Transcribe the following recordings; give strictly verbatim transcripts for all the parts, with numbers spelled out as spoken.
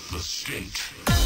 The state.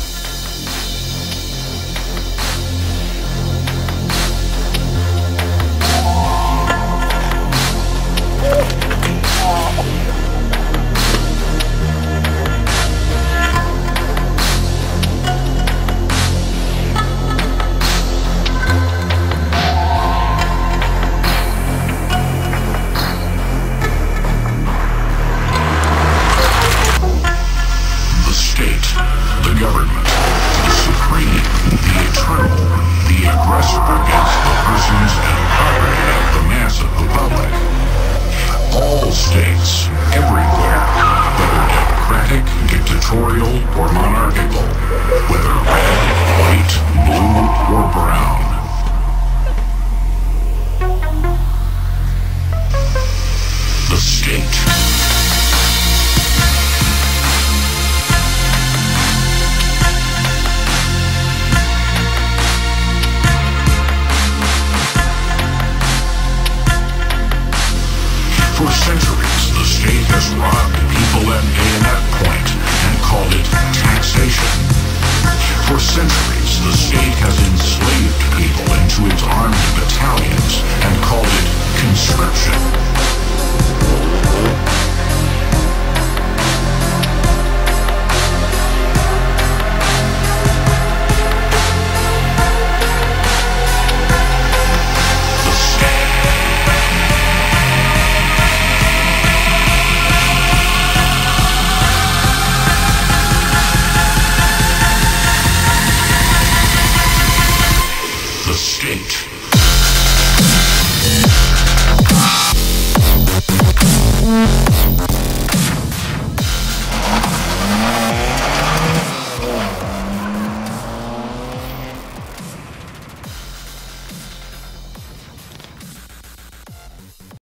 The government, the supreme, the eternal, the aggressor against the persons and property of the mass of the public. All states, everywhere, whether democratic, dictatorial, or monarchical, whether red, white, blue, or brown. The state. For centuries, the state has robbed people at bayonet point and called it taxation. For centuries, the state has enslaved people into its armed battalions and called it conscription.